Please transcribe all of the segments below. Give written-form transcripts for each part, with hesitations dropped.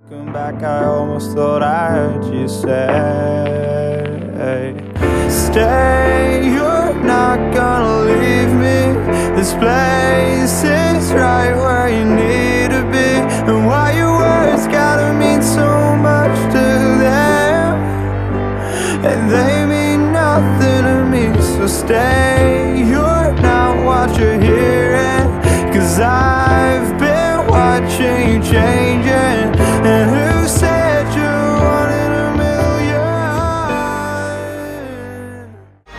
Looking back, I almost thought I heard you say, stay, you're not gonna leave me. This place is right where you need to be. And why your words gotta mean so much to them, and they mean nothing to me. So stay, you're not what you're hearing, 'cause I've been watching you changing. And who said you're one in a million?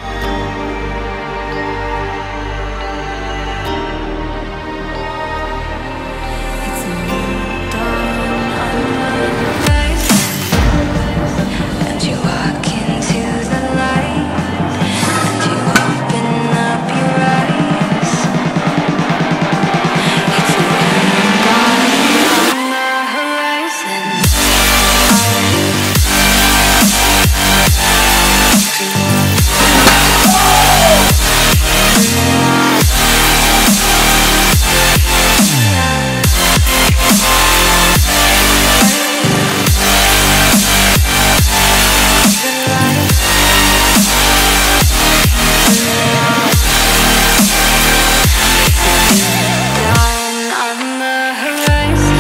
It's a new dawn on my horizon, and you walk into the light, and you open up your eyes. It's a new dawn on the horizon. Dawn on the horizon.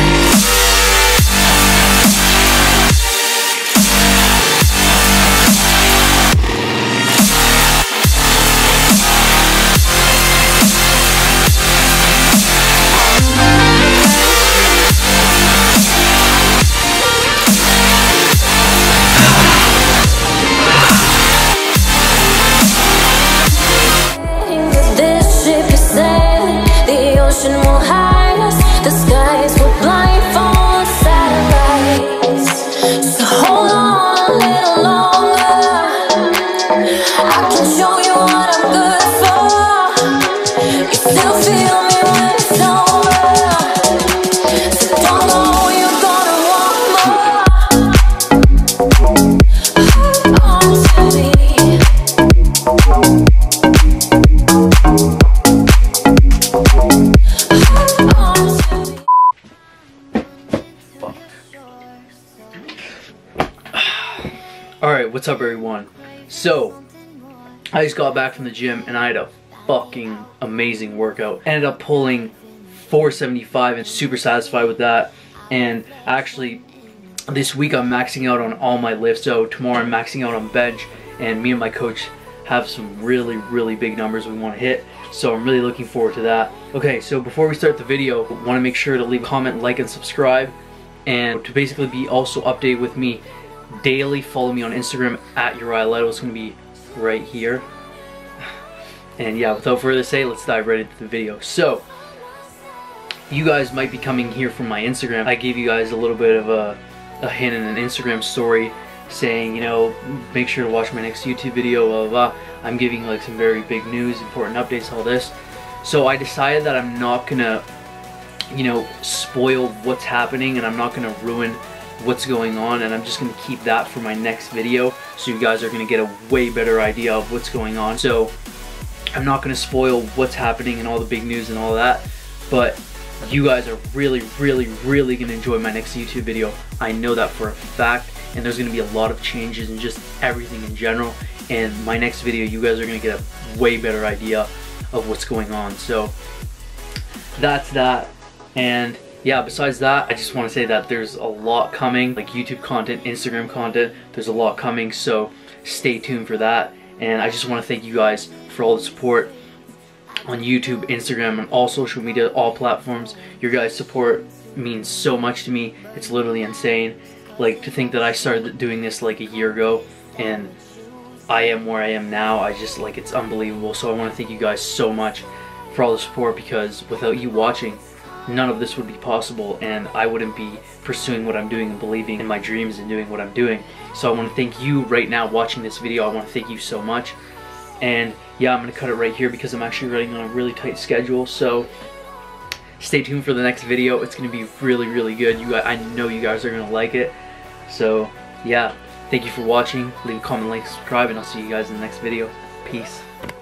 This ship is sailing, the ocean will hide us, the skies will blindfold satellites. So hold on a little longer, I can show you what I'm good for. You still feel me when it's over, so don't know you're gonna want more. Hold on to me. Alright, what's up everyone? So, I just got back from the gym and I had a fucking amazing workout. Ended up pulling 475 and super satisfied with that. And actually, this week I'm maxing out on all my lifts. So tomorrow I'm maxing out on bench, and me and my coach have some really big numbers we want to hit. So I'm really looking forward to that. Okay, so before we start the video, I want to make sure to leave a comment, like, and subscribe. And to basically be also updated with me daily, follow me on Instagram at Uriah Leto. It's going to be right here. And yeah, without further say, let's dive right into the video. So, you guys might be coming here from my Instagram. I gave you guys a little bit of a hint in an Instagram story saying, you know, make sure to watch my next YouTube video of I'm giving like some very big news, important updates, all this. So I decided that I'm not gonna, you know, spoil what's happening, and I'm not gonna ruin what's going on, and I'm just gonna keep that for my next video, so you guys are gonna get a way better idea of what's going on. So I'm not gonna spoil what's happening and all the big news and all that, but you guys are really gonna enjoy my next YouTube video. I know that for a fact, and there's gonna be a lot of changes in just everything in general. And my next video, you guys are gonna get a way better idea of what's going on. So that's that. And yeah, besides that, I just want to say that there's a lot coming, like YouTube content, Instagram content. There's a lot coming, so stay tuned for that. And I just want to thank you guys for all the support on YouTube, Instagram, and all social media, all platforms. Your guys' support means so much to me. It's literally insane. Like, to think that I started doing this like a year ago, and I am where I am now. I just, like, it's unbelievable. So I want to thank you guys so much for all the support, because without you watching, none of this would be possible, and I wouldn't be pursuing what I'm doing and believing in my dreams and doing what I'm doing. So I want to thank you right now watching this video. I want to thank you so much. And yeah, I'm going to cut it right here because I'm actually running on a really tight schedule. So stay tuned for the next video. It's going to be really good. I know you guys are going to like it. So yeah, thank you for watching. Leave a comment, like, subscribe, and I'll see you guys in the next video. Peace.